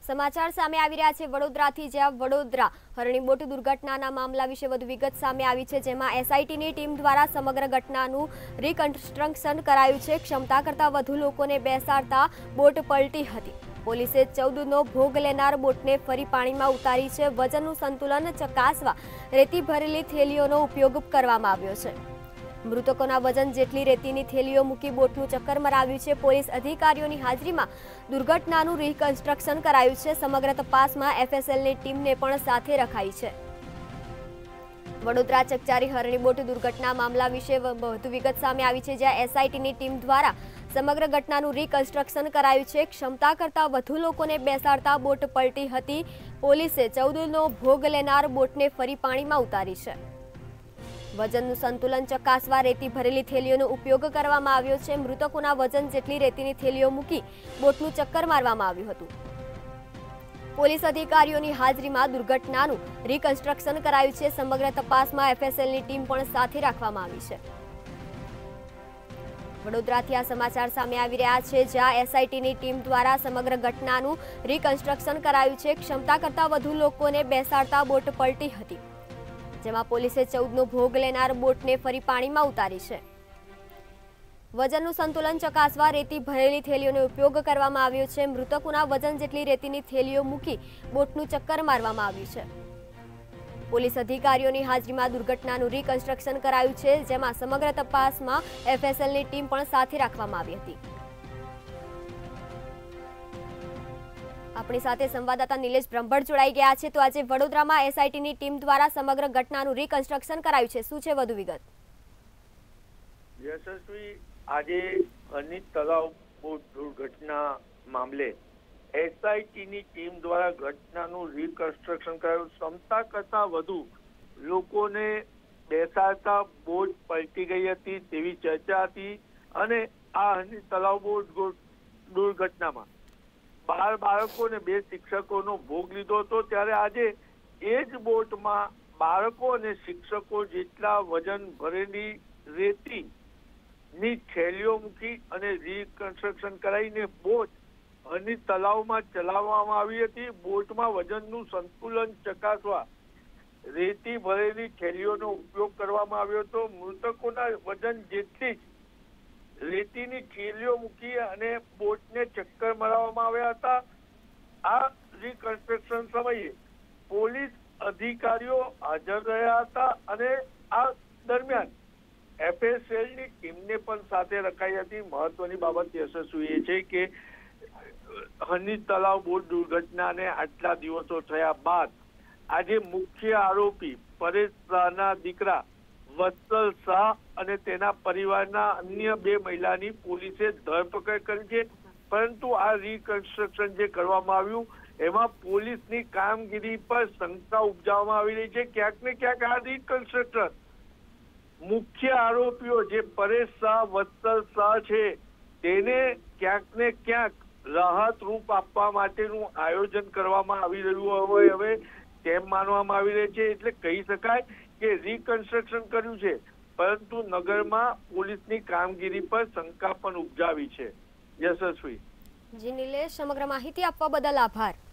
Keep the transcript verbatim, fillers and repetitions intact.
સમાચાર સામે આવી રહ્યા છે વડોદરાથી, જ્યાં વડોદરા હરણી બોટ દુર્ઘટનાના મામલા વિશે વધુ વિગત સામે આવી છે, જેમાં એસઆઈટીની ટીમ દ્વારા સમગ્ર ઘટનાનું રિકન્સ્ટ્રક્શન કરાયું છે। ક્ષમતા કરતાં વધુ લોકોને બેસાડતા બોટ પલટી હતી। પોલીસે ચૌદનો ભોગ લેનાર બોટને ફરી પાણીમાં ઉતારી છે। વજનનું સંતુલન ચકાસવા રેતી ભરેલી થેલીઓનો ઉપયોગ કરવામાં આવ્યો છે। મૃતકોના વજન જેટલી રેતીની થેલીઓ મૂકી બોટનું ચક્કર મરાવ્યું છે। પોલીસ અધિકારીઓની હાજરીમાં દુર્ઘટનાનું રિકન્સ્ટ્રક્શન કરાયું છે। સમગ્ર તપાસમાં એફએસએલની ટીમને પણ સાથે રખાઈ છે। વડોદરા ચકચારી હરણી બોટ દુર્ઘટના મામલા વિશે વધુ વિગત સામે આવી છે, જ્યાં એસઆઈટીની ટીમ દ્વારા સમગ્ર ઘટનાનું રિકન્સ્ટ્રક્શન કરાયું છે। ક્ષમતા કરતાં વધુ લોકોને બેસાડતા બોટ પલટી હતી। પોલીસે ચૌદનો ભોગ લેનાર બોટને ફરી પાણીમાં ઉતારી છે। વજનનું સંતુલન ચકાસવા રેતી ભરેલી થેલીઓનો ઉપયોગ કરવામાં આવ્યો છે। મૃતકોના વજન જેટલી રેતીની થેલીઓ મૂકી બોટનું ચક્કર મારવામાં આવ્યું હતું। પોલીસ અધિકારીઓની હાજરીમાં દુર્ઘટનાનું રિકન્સ્ટ્રક્શન કરાયું છે। સમગ્ર તપાસમાં એફએસએલની ટીમ પણ સાથે રાખવામાં આવી છે। વડોદરાથી આ સમાચાર સામે આવી રહ્યા છે, જ્યાં એસઆઈટીની ટીમ દ્વારા સમગ્ર ઘટનાનું રિકન્સ્ટ્રક્શન કરાયું છે। ક્ષમતા કરતાં વધુ લોકોને બેસાડતા બોટ પલટી હતી, જેમાં પોલીસે ચૌદનો ભોગ લેનાર બોટને ફરી પાણીમાં ઉતારી છે। વજનનું સંતુલન ચકાસવા રેતી ભરેલી થેલીઓનો ઉપયોગ કરવામાં આવ્યો છે। મૃતકોના વજન જેટલી રેતીની થેલીઓ મૂકી બોટનું ચક્કર મારવામાં આવ્યું છે। પોલીસ અધિકારીઓની હાજરીમાં દુર્ઘટનાનું રિકન્સ્ટ્રક્શન કરાયું છે, જેમાં સમગ્ર તપાસમાં એફએસએલની ટીમ પણ સાથે રાખવામાં આવી હતી। આપણી સાથે સંવાદદાતા નિલેશ બ્રહ્મભટ્ટ જોડાઈ ગયા છે। તો આજે વડોદરામાં એસઆઈટીની ટીમ દ્વારા સમગ્ર ઘટનાનું રિકન્સ્ટ્રક્શન કરાયું છે, શું છે વધુ વિગત? યશસ્વી, આજે હરણી તળાવ બોટ દુર્ઘટના મામલે એસઆઈટીની ટીમ દ્વારા ઘટનાનું રિકન્સ્ટ્રક્શન કરાયું। ક્ષમતા કરતાં વધુ લોકોને બેસાડતા બોટ પલટી ગઈ હતી તેવી ચર્ચા હતી, અને આ હરણી તળાવ બોટ દુર્ઘટનામાં બાર બાળકો અને બે શિક્ષકોનો ભોગ લીધો હતો। ત્યારે આજે એ જ બોટમાં બાળકો અને શિક્ષકો જેટલા વજન ભરેલી રેતીની થેલીઓ મૂકી અને રિકન્સ્ટ્રક્શન કરાવીને બોટ હરણી તળાવમાં ચલાવવામાં આવી હતી। બોટમાં વજનનું સંતુલન ચકાસવા રેતી ભરેલી થેલીઓનો ઉપયોગ કરવામાં આવ્યો હતો। મૃતકોના વજન જેટલી જ રેતીની થેલીઓ મૂકી અને બોટને ચક્કર મરાવવામાં આવ્યા હતા। આ રિકન્સ્ટ્રક્શન સમયે પોલીસ અધિકારીઓ હાજર રહ્યા હતા, અને આ દરમિયાન એફએસએલની ટીમને પણ સાથે રખાઈ હતી। મહત્વની બાબત યશસ્વી એ છે કે હરણી તળાવ બોટ દુર્ઘટનાને આટલા દિવસો થયા બાદ આજે મુખ્ય આરોપી પરેશ શાહના દીકરા વત્સલ શાહ અને તેના પરિવારના અન્ય બે મહિલાની પોલીસે ધરપકડ કરી છે। પરંતુ આ રિકન્સ્ટ્રક્શન જે કરવામાં આવ્યું એમાં પોલીસની કામગીરી પર શંકા ઉપજાવવામાં આવી રહી છે। ક્યાંક ને ક્યાંક આ રિકન્સ્ટ્રક્શન મુખ્ય આરોપીઓ જે પરેશ શાહ વત્સલ શાહ છે તેને ક્યાંક ને ક્યાંક રાહત રૂપ આપવા માટેનું આયોજન કરવામાં આવી રહ્યું હોય હવે તેમ માનવામાં આવી રહી છે। એટલે કહી શકાય કે રિકન્સ્ટ્રક્શન કર્યું છે, પરંતુ નગરમાં પોલીસની કામગીરી પર શંકા પણ ઉપજાવી છે। યશસ્વી જી નિલેશ, સમગ્ર માહિતી આપવા બદલ આભાર।